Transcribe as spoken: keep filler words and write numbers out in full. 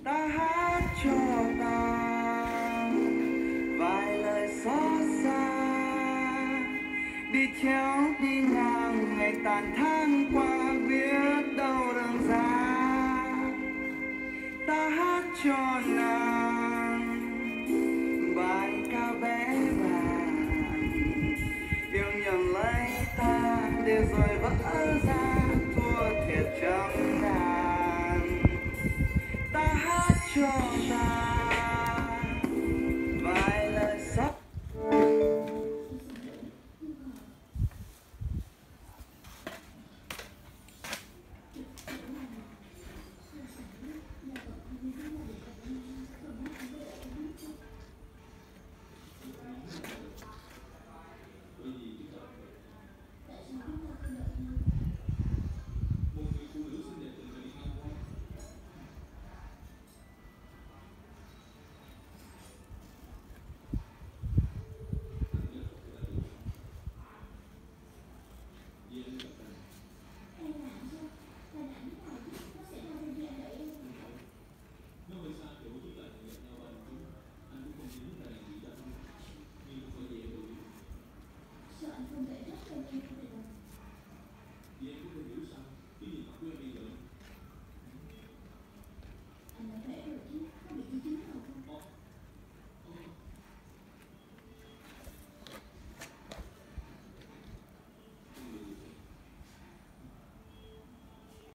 ta hát cho ta vài lời xót xa, đi theo đi ngang ngày tàn tháng qua biết đâu đường ra. Ta hát cho nàng bài ca bé vàng, yêu nhầm lấy ta để rồi vỡ ra thua thiệt trong đàn. Ta hát cho